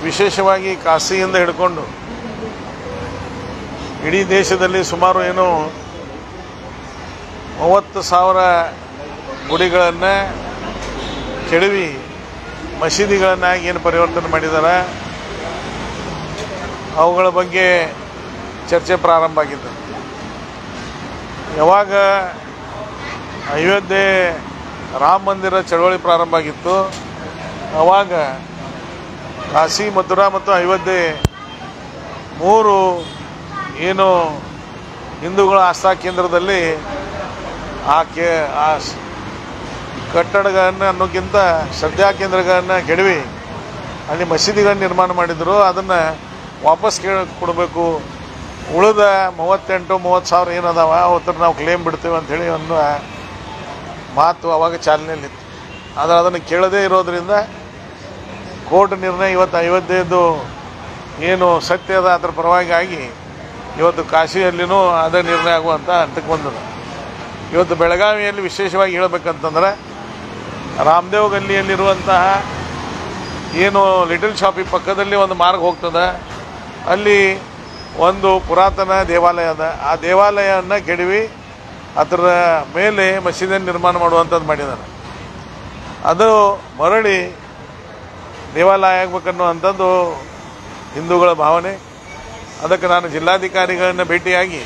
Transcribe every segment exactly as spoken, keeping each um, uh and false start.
ವಿಶೇಷವಾಗಿ ಕಾಶಿಯಿಂದ ಹಿಡ್ಕೊಂಡು ಇಡೀ ದೇಶದಲ್ಲಿ ಸುಮಾರು ಏನು ಮೂವತ್ತು ಸಾವಿರ ಗುಡಿಗಳನ್ನು ಕೆಡವಿ ಮಸೀದಿಗಳನ್ನಾಗಿ ಏನು ಪರಿವರ್ತನೆ ಮಾಡಿದ್ದಾರೆ ಅವುಗಳ ಬಗ್ಗೆ ಚರ್ಚೆ ಪ್ರಾರಂಭ ಆಗಿದ್ದು. ಯಾವಾಗ ಅಯೋಧ್ಯೆ ರಾಮ ಮಂದಿರ ಚಳವಳಿ ಪ್ರಾರಂಭ ಆಗಿತ್ತು ಆವಾಗ ಕಾಶಿ, ಮಥುರಾ ಮತ್ತು ಅಯೋಧ್ಯೆ ಮೂರು ಏನು ಹಿಂದೂಗಳ ಆಸ್ಥಾ ಕೇಂದ್ರದಲ್ಲಿ ಆ ಕೇ ಆ ಕಟ್ಟಡಗಳನ್ನು ಅನ್ನೋಕ್ಕಿಂತ ಶ್ರದ್ಧಾ ಕೇಂದ್ರಗಳನ್ನು ಕೆಡವಿ ಅಲ್ಲಿ ಮಸೀದಿಗಳನ್ನು ನಿರ್ಮಾಣ ಮಾಡಿದರು. ಅದನ್ನು ವಾಪಸ್ ಕೇಳ ಕೊಡಬೇಕು, ಉಳಿದ ಮೂವತ್ತೆಂಟು ಮೂವತ್ತು ಸಾವಿರ ಏನದಾವ ಅವತ್ತು ನಾವು ಕ್ಲೇಮ್ ಬಿಡ್ತೇವೆ ಅಂಥೇಳಿ ಅನ್ನೋ ಮಾತು ಅವಾಗ ಚಾಲನೆಯಲ್ಲಿತ್ತು. ಆದರೆ ಅದನ್ನು ಕೇಳದೇ ಇರೋದರಿಂದ ಕೋರ್ಟ್ ನಿರ್ಣಯ ಇವತ್ತು ಅಯೋಧ್ಯೆಯದು ಏನು ಸತ್ಯ ಅದ ಅದರ ಪರವಾಗಿ ಆಗಿ ಇವತ್ತು ಕಾಶಿಯಲ್ಲಿನೂ ಅದೇ ನಿರ್ಣಯ ಆಗುವಂಥ ಹಂತಕ್ಕೆ ಬಂದದ. ಇವತ್ತು ಬೆಳಗಾವಿಯಲ್ಲಿ ವಿಶೇಷವಾಗಿ ಹೇಳಬೇಕಂತಂದ್ರೆ ರಾಮದೇವ್ ಗಲ್ಲಿಯಲ್ಲಿರುವಂತಹ ಏನು ಲಿಟಲ್ ಶಾಪಿ ಪಕ್ಕದಲ್ಲಿ ಒಂದು ಮಾರ್ಗ ಹೋಗ್ತದೆ, ಅಲ್ಲಿ ಒಂದು ಪುರಾತನ ದೇವಾಲಯ ಅದ. ಆ ದೇವಾಲಯವನ್ನು ಕೆಡವಿ ಅದರ ಮೇಲೆ ಮಸೀದಿಯನ್ನು ನಿರ್ಮಾಣ ಮಾಡುವಂಥದ್ದು ಮಾಡಿದ್ದಾರೆ. ಅದು ಮರಳಿ ದೇವಾಲಯ ಆಗಬೇಕನ್ನುವಂಥದ್ದು ಹಿಂದೂಗಳ ಭಾವನೆ. ಅದಕ್ಕೆ ನಾನು ಜಿಲ್ಲಾಧಿಕಾರಿಗಳನ್ನ ಭೇಟಿಯಾಗಿ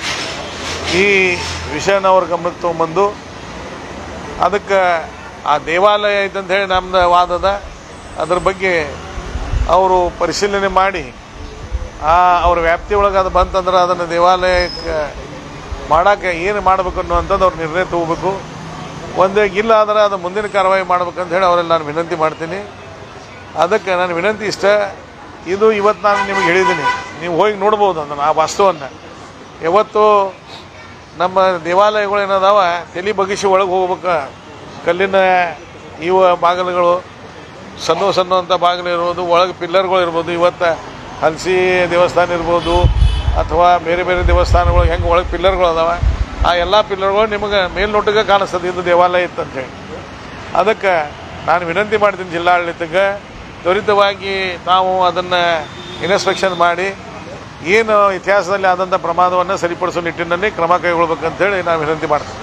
ಈ ವಿಷಯನ ಅವ್ರ ಗಮನಕ್ಕೆ ತೊಗೊಂಬಂದು ಅದಕ್ಕೆ ಆ ದೇವಾಲಯ ಐತಂತ ಹೇಳಿ ನಮ್ಮದು ವಾದದ ಅದ್ರ ಬಗ್ಗೆ ಅವರು ಪರಿಶೀಲನೆ ಮಾಡಿ ಆ ಅವ್ರ ವ್ಯಾಪ್ತಿಯೊಳಗೆ ಅದು ಬಂತಂದ್ರೆ ಅದನ್ನು ದೇವಾಲಯಕ್ಕೆ ಮಾಡೋಕ್ಕೆ ಏನು ಮಾಡಬೇಕು ಅನ್ನುವಂಥದ್ದು ಅವ್ರು ನಿರ್ಣಯ ತಗೋಬೇಕು. ಒಂದೇ ಇಲ್ಲ ಆದರೆ ಅದು ಮುಂದಿನ ಕಾರ್ಯವಾಹಿ ಮಾಡ್ಬೇಕಂತ ಹೇಳಿ ಅವರಲ್ಲಿ ನಾನು ವಿನಂತಿ ಮಾಡ್ತೀನಿ. ಅದಕ್ಕೆ ನಾನು ವಿನಂತಿ ಇಷ್ಟ, ಇದು ಇವತ್ತು ನಾನು ನಿಮಗೆ ಹೇಳಿದ್ದೀನಿ, ನೀವು ಹೋಗಿ ನೋಡ್ಬೋದು ಅದನ್ನು ಆ ವಾಸ್ತುವನ್ನು. ಯಾವತ್ತು ನಮ್ಮ ದೇವಾಲಯಗಳು ಏನದಾವ ತಲೆ ಬಗ್ಗಿಸಿ ಒಳಗೆ ಹೋಗ್ಬೇಕು, ಕಲ್ಲಿನ ಇವು ಬಾಗಿಲುಗಳು ಸಣ್ಣ ಸಣ್ಣವಂಥ ಬಾಗಿಲು ಇರ್ಬೋದು, ಒಳಗೆ ಪಿಲ್ಲರ್ಗಳು ಇರ್ಬೋದು. ಇವತ್ತು ಹಲಸಿ ದೇವಸ್ಥಾನ ಇರ್ಬೋದು ಅಥವಾ ಬೇರೆ ಬೇರೆ ದೇವಸ್ಥಾನಗಳು ಹೆಂಗೆ ಒಳಗೆ ಪಿಲ್ಲರ್ಗಳು ಅದಾವೆ, ಆ ಎಲ್ಲ ಪಿಲ್ಲರ್ಗಳು ನಿಮಗೆ ಮೇಲ್ನೋಟಕ್ಕೆ ಕಾಣಿಸ್ತದೆ ಇದು ದೇವಾಲಯ ಇತ್ತಂತೇಳಿ. ಅದಕ್ಕೆ ನಾನು ವಿನಂತಿ ಮಾಡ್ತೀನಿ ಜಿಲ್ಲಾಡಳಿತಕ್ಕೆ ತ್ವರಿತವಾಗಿ ನಾವು ಅದನ್ನು ಇನ್ಸ್ಪೆಕ್ಷನ್ ಮಾಡಿ ಏನು ಇತಿಹಾಸದಲ್ಲಿ ಆದಂಥ ಪ್ರಮಾದವನ್ನು ಸರಿಪಡಿಸೋ ನಿಟ್ಟಿನಲ್ಲಿ ಕ್ರಮ ಕೈಗೊಳ್ಬೇಕಂತೇಳಿ ನಾನು ವಿನಂತಿ ಮಾಡ್ತೀನಿ.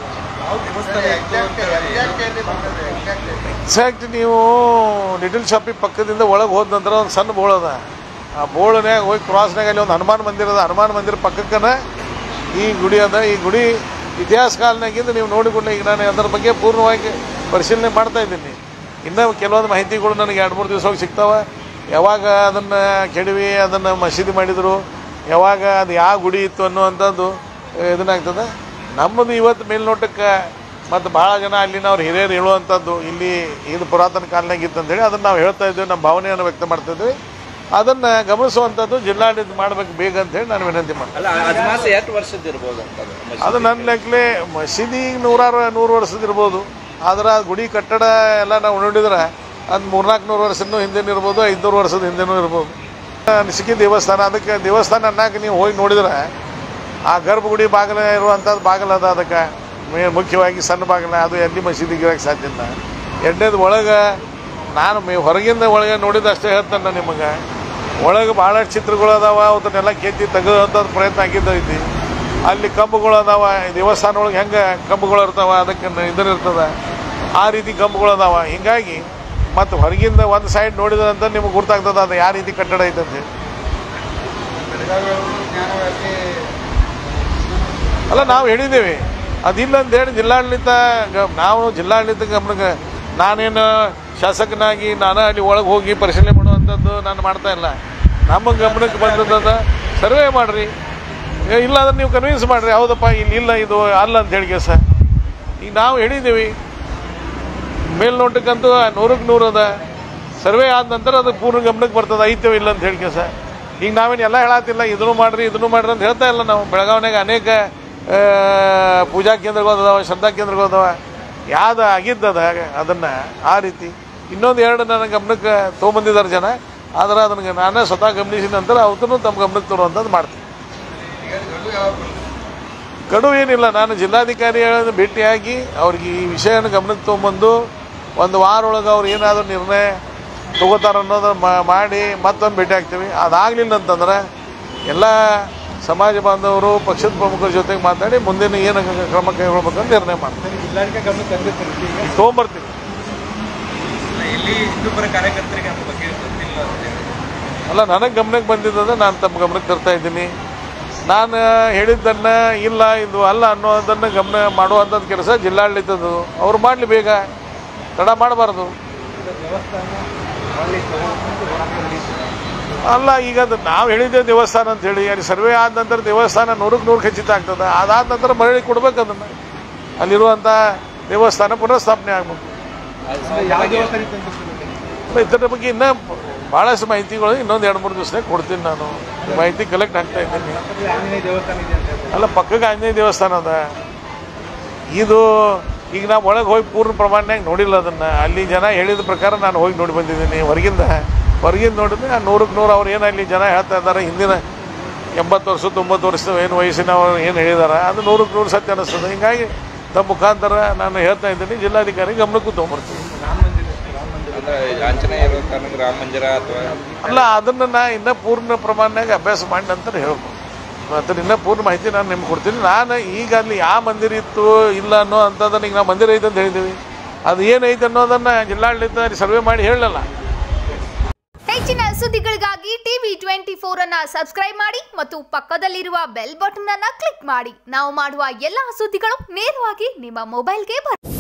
ಎಕ್ಸಾಕ್ಟ್ ನೀವು ಲಿಟಲ್ ಶಾಪಿ ಪಕ್ಕದಿಂದ ಒಳಗೆ ಹೋದ ನಂತರ ಒಂದು ಸಣ್ಣ ಬೋಳ್ ಅದ. ಆ ಬೋಳನ್ಯಾಗ ಹೋಗಿ ಕ್ರಾಸ್ನಾಗ ಅಲ್ಲಿ ಒಂದು ಹನುಮಾನ್ ಮಂದಿರ ಅದ. ಹನುಮಾನ್ ಮಂದಿರ ಪಕ್ಕಕ್ಕನ ಈ ಗುಡಿ ಅದ. ಈ ಗುಡಿ ಇತಿಹಾಸ ಕಾಲನಾಗಿಂದ ನೀವು ನೋಡಿಕೊಂಡೆ. ಈಗ ನಾನು ಅದರ ಬಗ್ಗೆ ಪೂರ್ಣವಾಗಿ ಪರಿಶೀಲನೆ ಮಾಡ್ತಾ ಇದ್ದೀನಿ. ಇನ್ನೂ ಕೆಲವೊಂದು ಮಾಹಿತಿಗಳು ನನಗೆ ಎರಡು ಮೂರು ದಿವಸ ಹೋಗಿ ಸಿಗ್ತಾವೆ. ಯಾವಾಗ ಅದನ್ನು ಕೆಡವಿ ಅದನ್ನು ಮಸೀದಿ ಮಾಡಿದರು, ಯಾವಾಗ ಅದು ಯಾವ ಗುಡಿ ಇತ್ತು ಅನ್ನುವಂಥದ್ದು ಇದನ್ನಾಗ್ತದೆ. ನಮ್ಮದು ಇವತ್ತು ಮೇಲ್ನೋಟಕ್ಕೆ ಮತ್ತು ಭಾಳ ಜನ ಅಲ್ಲಿನವ್ರು ಹಿರಿಯರು ಹೇಳುವಂಥದ್ದು ಇಲ್ಲಿ ಇದು ಪುರಾತನ ಕಾಲನಾಗಿತ್ತು ಅಂತೇಳಿ ಅದನ್ನು ನಾವು ಹೇಳ್ತಾ ಇದ್ದೀವಿ, ನಮ್ಮ ಭಾವನೆಯನ್ನು ವ್ಯಕ್ತ ಮಾಡ್ತಾಯಿದ್ವಿ. ಅದನ್ನು ಗಮನಿಸುವಂಥದ್ದು ಜಿಲ್ಲಾಡಳಿತ ಮಾಡಬೇಕು ಬೇಗ ಅಂತೇಳಿ ನಾನು ವಿನಂತಿ ಮಾಡ್ತೀನಿ. ಅದು ನನ್ನ ಲೆಕ್ಕಲೆ ಮಸೀದಿ ನೂರಾರು ನೂರು ವರ್ಷದಿರ್ಬೋದು, ಆದ್ರೆ ಆ ಗುಡಿ ಕಟ್ಟಡ ಎಲ್ಲ ನಾವು ನೋಡಿದ್ರೆ ಅದು ಮೂರ್ನಾಲ್ಕು ನೂರು ವರ್ಷನೂ ಹಿಂದೆನೂ ಇರ್ಬೋದು, ಐದುನೂರು ವರ್ಷದ ಹಿಂದೆನೂ ಇರ್ಬೋದು. ನಿಸಿಕಿ ದೇವಸ್ಥಾನ, ಅದಕ್ಕೆ ದೇವಸ್ಥಾನ ಅನ್ನಕ್ಕೆ ನೀವು ಹೋಗಿ ನೋಡಿದ್ರೆ ಆ ಗರ್ಭಗುಡಿ ಬಾಗಿಲ ಇರುವಂಥದ್ದು ಬಾಗಿಲದ. ಅದಕ್ಕೆ ಮೇ ಮುಖ್ಯವಾಗಿ ಸಣ್ಣ ಬಾಗಿಲ, ಅದು ಎಲ್ಲಿ ಮಸೀದಿಗೆ ಇರೋಕ್ಕೆ ಸಾಧ್ಯ ಇಲ್ಲ. ಎರಡನೇದು ಒಳಗೆ ನಾನು ಮೇ ಹೊರಗಿಂದ ಒಳಗೆ ನೋಡಿದ ಅಷ್ಟೇ ಹೇಳ್ತಾನೆ ನಿಮಗೆ. ಒಳಗೆ ಭಾಳಷ್ಟು ಚಿತ್ರಗಳು ಅದಾವ, ಅವನ್ನೆಲ್ಲ ಕೆತ್ತಿ ತೆಗೆದುವಂಥದ್ದು ಪ್ರಯತ್ನ ಆಗಿದ್ದೈತಿ. ಅಲ್ಲಿ ಕಂಬಗಳು ಅದಾವ, ದೇವಸ್ಥಾನ ಒಳಗೆ ಹೆಂಗೆ ಕಂಬಗಳು ಇರ್ತಾವ ಅದಕ್ಕೆ ಇದನ್ನು ಇರ್ತದೆ, ಆ ರೀತಿ ಕಂಬಗಳು ಅದಾವ. ಹೀಗಾಗಿ ಮತ್ತು ಹೊರಗಿಂದ ಒಂದು ಸೈಡ್ ನೋಡಿದಂತ ನಿಮಗೆ ಗುರ್ತಾಗ್ತದೆ ಅದು ಯಾವ ರೀತಿ ಕಟ್ಟಡ ಐತಂತೆ. ಅಲ್ಲ ನಾವು ಹೇಳಿದ್ದೇವೆ ಅದಿಲ್ಲ ಅಂತೇಳಿ ಜಿಲ್ಲಾಡಳಿತ ನಾವು ಜಿಲ್ಲಾಡಳಿತ ಗಮನಕ್ಕೆ ನಾನೇನು ಶಾಸಕನಾಗಿ ನಾನು ಅಲ್ಲಿ ಒಳಗೆ ಹೋಗಿ ಪರಿಶೀಲನೆ ಮಾಡುವಂಥದ್ದು ನಾನು ಮಾಡ್ತಾ ಇಲ್ಲ. ನಮ್ಮ ಗಮನಕ್ಕೆ ಬಂದದ ಸರ್ವೆ ಮಾಡಿರಿ, ಇಲ್ಲ ಅಂದ್ರೆ ನೀವು ಕನ್ವಿನ್ಸ್ ಮಾಡಿರಿ, ಹೌದಪ್ಪ ಇಲ್ಲಿ ಇಲ್ಲ ಇದು ಅಲ್ಲ ಅಂತ ಹೇಳಿ ಕೆಲಸ. ಈಗ ನಾವು ಹೇಳಿದ್ದೀವಿ ಮೇಲ್ನೋಟಕ್ಕಂತೂ ನೂರಕ್ಕೆ ನೂರು ಅದ. ಸರ್ವೆ ಆದ ನಂತರ ಅದು ಪೂರ್ಣ ಗಮನಕ್ಕೆ ಬರ್ತದೆ ಐತೇವೆ ಇಲ್ಲ ಅಂತ ಹೇಳಿ ಕೆಲಸ. ಈಗ ನಾವೇನು ಎಲ್ಲ ಹೇಳತ್ತಿಲ್ಲ ಇದನ್ನು ಮಾಡಿರಿ ಇದನ್ನು ಮಾಡಿರಿ ಅಂತ ಹೇಳ್ತಾ ಇಲ್ಲ. ನಾವು ಬೆಳಗಾವಿನಾಗ ಅನೇಕ ಪೂಜಾ ಕೇಂದ್ರಗಳು ಅದಾವೆ, ಶ್ರದ್ಧಾ ಕೇಂದ್ರಗಳು ಅದಾವೆ, ಯಾವ್ದು ಆಗಿದ್ದದ ಅದನ್ನು ಆ ರೀತಿ ಇನ್ನೊಂದು ಎರಡು ನನ್ನ ಗಮನಕ್ಕೆ ತೊಗೊಂಬಂದಿದ್ದಾರೆ ಜನ. ಆದರೆ ಅದನ್ನು ನಾನೇ ಸ್ವತಃ ಗಮನಿಸಿದ ನಂತರ ಅವತ್ತೂ ತಮ್ಮ ಗಮನಕ್ಕೆ ತರುವಂಥದ್ದು ಮಾಡ್ತೀನಿ. ಗಡುವು ಏನಿಲ್ಲ, ನಾನು ಜಿಲ್ಲಾಧಿಕಾರಿ ಭೇಟಿಯಾಗಿ ಅವ್ರಿಗೆ ಈ ವಿಷಯನ ಗಮನಕ್ಕೆ ತೊಗೊಂಬಂದು ಒಂದು ವಾರ ಒಳಗೆ ಅವ್ರು ಏನಾದರೂ ನಿರ್ಣಯ ತಗೋತಾರೆ ಅನ್ನೋದು ಮಾಡಿ ಮತ್ತೊಮ್ಮೆ ಭೇಟಿ ಆಗ್ತೀವಿ. ಅದಾಗಲಿಲ್ಲ ಅಂತಂದ್ರೆ ಎಲ್ಲ ಸಮಾಜ ಬಾಂಧವರು ಪಕ್ಷದ ಪ್ರಮುಖರ ಜೊತೆಗೆ ಮಾತಾಡಿ ಮುಂದಿನ ಏನು ಕ್ರಮ ಕೈಗೊಳ್ಬೇಕು ಅಂತ ನಿರ್ಣಯ ಮಾಡ್ತೀವಿ. ತೊಗೊಂಬರ್ತೀವಿ. ಅಲ್ಲ, ನನಗೆ ಗಮನಕ್ಕೆ ಬಂದಿದ್ದದ ನಾನು ತಮ್ಮ ಗಮನಕ್ಕೆ ತರ್ತಾ ಇದ್ದೀನಿ. ನಾನು ಹೇಳಿದ್ದನ್ನು ಇಲ್ಲ ಇದು ಅಲ್ಲ ಅನ್ನೋದನ್ನು ಗಮನ ಮಾಡುವಂಥದ್ದು ಕೆಲಸ ಜಿಲ್ಲಾಡಳಿತದ್ದು. ಅವ್ರು ಮಾಡಲಿ, ಬೇಗ ತಡ ಮಾಡಬಾರ್ದು. ಅಲ್ಲ, ಈಗ ಅದು ನಾವು ಹೇಳಿದ್ದೇವೆ ದೇವಸ್ಥಾನ ಅಂತ ಹೇಳಿ, ಅಲ್ಲಿ ಸರ್ವೆ ಆದ ನಂತರ ದೇವಸ್ಥಾನ ನೂರಕ್ಕೆ ನೂರು ಖಚಿತ ಆಗ್ತದೆ. ಅದಾದ ನಂತರ ಮರಳಿ ಕೊಡ್ಬೇಕು ಅದನ್ನು. ಅಲ್ಲಿರುವಂಥ ದೇವಸ್ಥಾನ ಪುನಃಸ್ಥಾಪನೆ ಆಗ್ಬೇಕು. ಇದರ ಬಗ್ಗೆ ಇನ್ನೂ ಭಾಳಷ್ಟು ಮಾಹಿತಿಗಳು ಇನ್ನೊಂದು ಎರಡು ಮೂರು ದಿವಸದಾಗ ಕೊಡ್ತೀನಿ. ನಾನು ಮಾಹಿತಿ ಕಲೆಕ್ಟ್ ಆಗ್ತಾ ಇದ್ದೀನಿ. ಅಲ್ಲ, ಪಕ್ಕಕ್ಕೆ ಆಂಜನೇಯ ದೇವಸ್ಥಾನ ಅದ. ಇದು ಈಗ ನಾವು ಒಳಗೆ ಹೋಗಿ ಪೂರ್ಣ ಪ್ರಮಾಣನಾಗ ನೋಡಿಲ್ಲ ಅದನ್ನು. ಅಲ್ಲಿ ಜನ ಹೇಳಿದ ಪ್ರಕಾರ ನಾನು ಹೋಗಿ ನೋಡಿ ಬಂದಿದ್ದೀನಿ. ಹೊರಗಿಂದ ಹೊರಗಿಂದ ನೋಡಿದ್ರೆ ನೂರಕ್ಕೆ ನೂರು ಅವ್ರು ಏನು ಅಲ್ಲಿ ಜನ ಹೇಳ್ತಾ ಇದ್ದಾರೆ, ಹಿಂದಿನ ಎಂಬತ್ತು ವರ್ಷ ತೊಂಬತ್ತು ವರ್ಷದ ಏನು ವಯಸ್ಸಿನವ್ರು ಏನು ಹೇಳಿದಾರೆ ಅದು ನೂರಕ್ಕೆ ನೂರು ಸತ್ಯ ಅನ್ನಿಸ್ತದೆ. ಹೀಗಾಗಿ ತಮ್ಮ ಮುಖಾಂತರ ನಾನು ಹೇಳ್ತಾ ಇದ್ದೀನಿ, ಜಿಲ್ಲಾಧಿಕಾರಿ ಗಮನಕ್ಕೂ ತೊಗೊಂಬರ್ತೀನಿ. ಅಲ್ಲ, ಅದನ್ನು ನಾ ಇನ್ನೂ ಪೂರ್ಣ ಪ್ರಮಾಣನಾಗ ಅಭ್ಯಾಸ ಮಾಡಿ ನಂತರ ಹೇಳ್ಬೋದು. ಮತ್ತು ಇನ್ನೂ ಪೂರ್ಣ ಮಾಹಿತಿ ನಾನು ನಿಮ್ಗೆ ಕೊಡ್ತೀನಿ. ನಾನು ಈಗ ಅಲ್ಲಿ ಯಾವ ಮಂದಿರ ಇತ್ತು ಇಲ್ಲ ಅನ್ನೋ ಅಂಥದ್ದನ್ನು ಈಗ ನಾವು ಮಂದಿರ ಐತೆ ಅಂತ ಹೇಳಿದ್ದೀವಿ. ಅದು ಏನೈತೆ ಅನ್ನೋದನ್ನು ಜಿಲ್ಲಾಡಳಿತ ಸರ್ವೆ ಮಾಡಿ ಹೇಳಲ್ಲ. ಹೆಚ್ಚಿನ ಸುದ್ದಿಗಳಿಗಾಗಿ ಟಿವಿ ಟ್ವೆಂಟಿ ಫೋರ್ ಅನ್ನ ಸಬ್ಸ್ಕ್ರೈಬ್ ಮಾಡಿ ಮತ್ತು ಪಕ್ಕದಲ್ಲಿರುವ ಬೆಲ್ ಬಟನ್ ಅನ್ನ ಕ್ಲಿಕ್ ಮಾಡಿ. ನಾವು ಮಾಡುವ ಎಲ್ಲಾ ಸುದ್ದಿಗಳು ನೇರವಾಗಿ ನಿಮ್ಮ ಮೊಬೈಲ್ಗೆ ಬರುತ್ತೆ.